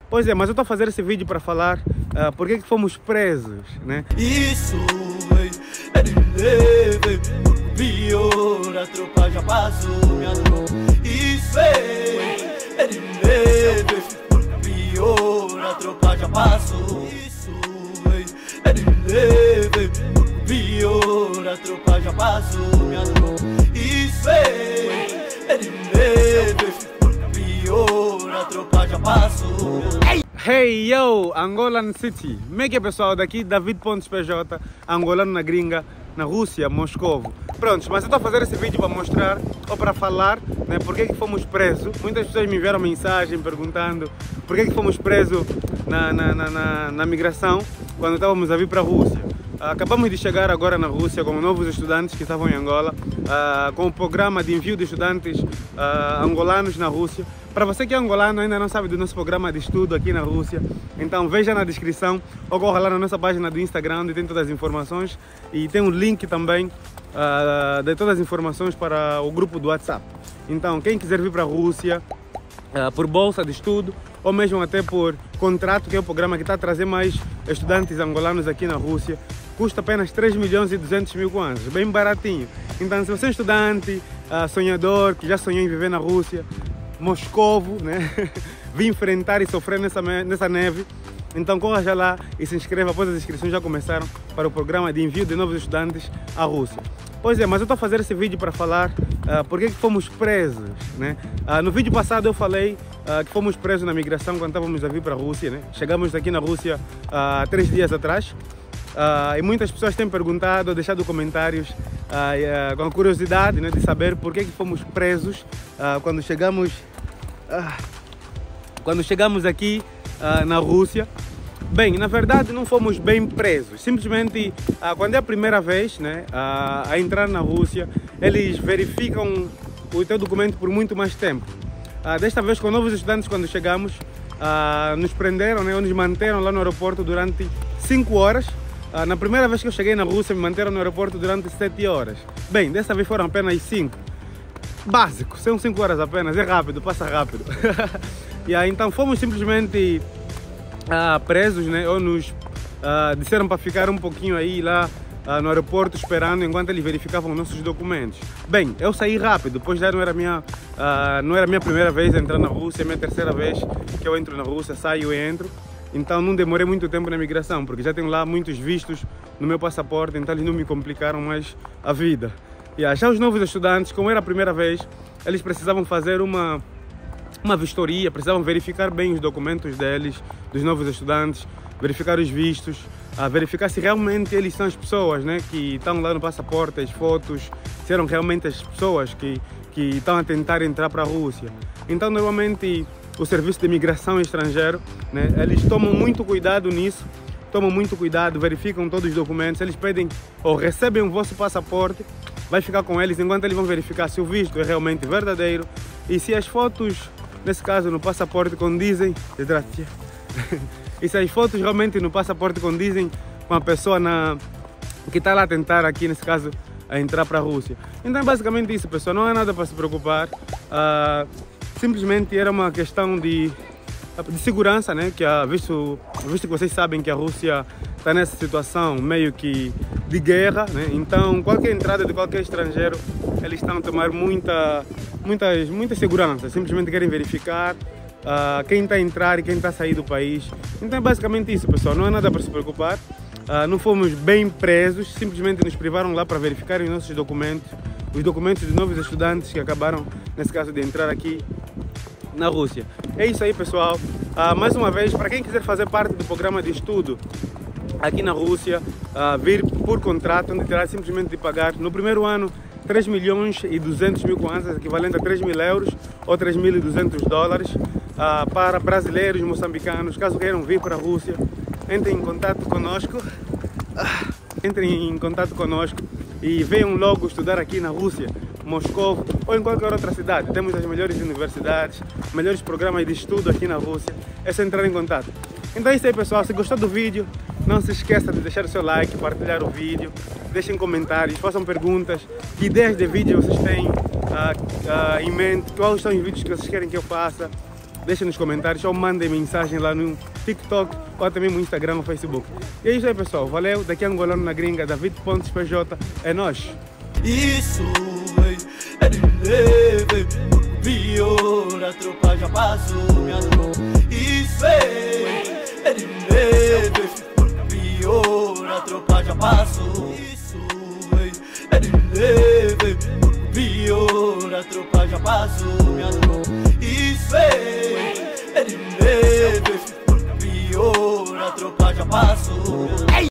Pois é, mas eu estou a fazer esse vídeo para falar por que fomos presos, né? Isso é de leve, pior, a tropa já passou, minha tropa. Isso é de leve, pior, a tropa já passou. Isso é de leve, pior, a tropa já passou, minha tropa. Isso é de leve, pior, a tropa já passou. Hey yo, Angolan City! Como é que é, pessoal? Daqui David Pontes PJ, angolano na gringa, na Rússia, Moscovo. Prontos, mas eu estou a fazer esse vídeo para mostrar, ou para falar, né, por que fomos presos. Muitas pessoas me enviaram mensagem perguntando por que fomos presos na migração quando estávamos a vir para a Rússia. Acabamos de chegar agora na Rússia como novos estudantes que estavam em Angola, com o programa de envio de estudantes angolanos na Rússia. Para você que é angolano e ainda não sabe do nosso programa de estudo aqui na Rússia, então veja na descrição ou corra lá na nossa página do Instagram, onde tem todas as informações, e tem um link também de todas as informações para o grupo do WhatsApp. Então quem quiser vir para a Rússia por bolsa de estudo ou mesmo até por contrato, que é o programa que está a trazer mais estudantes angolanos aqui na Rússia, custa apenas 3.200.000 kwanzas, bem baratinho. Então se você é um estudante, sonhador, que já sonhou em viver na Rússia, Moscovo, né? Vim enfrentar e sofrer nessa neve, então corra já lá e se inscreva, pois as inscrições já começaram para o programa de envio de novos estudantes à Rússia. Pois é, mas eu estou a fazer esse vídeo para falar por que fomos presos, né? No vídeo passado eu falei que fomos presos na migração quando estávamos a vir para a Rússia, né? Chegamos aqui na Rússia há 3 dias atrás. E muitas pessoas têm perguntado, deixado comentários com a curiosidade, né, de saber por que fomos presos quando chegamos aqui na Rússia. Bem, na verdade não fomos bem presos, simplesmente quando é a primeira vez, né, a entrar na Rússia, eles verificam o teu documento por muito mais tempo. Desta vez, com novos estudantes, quando chegamos, nos prenderam, né, ou nos manteram lá no aeroporto durante 5 horas. Na primeira vez que eu cheguei na Rússia, me manteram no aeroporto durante 7 horas. Bem, dessa vez foram apenas 5. Básico, são 5 horas apenas, é rápido, passa rápido. Então fomos simplesmente presos, né? Ou nos disseram para ficar um pouquinho aí lá no aeroporto esperando enquanto eles verificavam nossos documentos. Bem, eu saí rápido, pois já não era minha primeira vez a entrar na Rússia, é minha terceira vez que eu entro na Rússia, saio e entro. Então não demorei muito tempo na migração, porque já tenho lá muitos vistos no meu passaporte, então eles não me complicaram mais a vida. Já os novos estudantes, como era a primeira vez, eles precisavam fazer uma vistoria, precisavam verificar bem os documentos deles, dos novos estudantes, verificar os vistos, verificar se realmente eles são as pessoas, né, que estão lá no passaporte, as fotos, se eram realmente as pessoas que estão a tentar entrar para a Rússia. Então normalmente o Serviço de Imigração Estrangeiro, né, eles tomam muito cuidado nisso, verificam todos os documentos, eles pedem ou recebem o vosso passaporte, vai ficar com eles enquanto eles vão verificar se o visto é realmente verdadeiro e se as fotos, nesse caso no passaporte, condizem, e se as fotos realmente no passaporte condizem com a pessoa que está lá a tentar aqui, nesse caso, a entrar para a Rússia. Então é basicamente isso, pessoal, não há nada para se preocupar. Simplesmente era uma questão de segurança, né? Visto que vocês sabem que a Rússia está nessa situação meio que de guerra, né? Então qualquer entrada de qualquer estrangeiro, eles estão a tomar muita segurança, simplesmente querem verificar quem está a entrar e quem está a sair do país. Então é basicamente isso, pessoal, não há nada para se preocupar. Não fomos bem presos, simplesmente nos privaram lá para verificar os nossos documentos, os documentos dos novos estudantes que acabaram, nesse caso, de entrar aqui na Rússia. É isso aí, pessoal. Mais uma vez, para quem quiser fazer parte do programa de estudo aqui na Rússia, vir por contrato, onde terá simplesmente de pagar no primeiro ano 3.200.000 kwanzas, equivalente a 3.000 euros ou 3.200 dólares, para brasileiros, moçambicanos, caso queiram vir para a Rússia. Entrem em contato conosco e venham logo estudar aqui na Rússia, Moscou ou em qualquer outra cidade. Temos as melhores universidades, melhores programas de estudo aqui na Rússia. É só entrar em contato. Então é isso aí, pessoal. Se gostou do vídeo, não se esqueça de deixar o seu like, partilhar o vídeo, deixem comentários, façam perguntas, que ideias de vídeo vocês têm em mente, quais são os vídeos que vocês querem que eu faça. deixem nos comentários ou mandem mensagem lá no TikTok ou até mesmo no Instagram ou Facebook. E é isso aí, pessoal. Valeu. Daqui é Angolano na Gringa, David Pontes PJ. É nóis. Isso é de leve, pior, a tropa já passou, minha tropa. Isso é de leve, pior, a tropa já passou. Isso é de leve, pior, a tropa já passou, minha tropa. Isso é de leve, pior, a tropa já passou.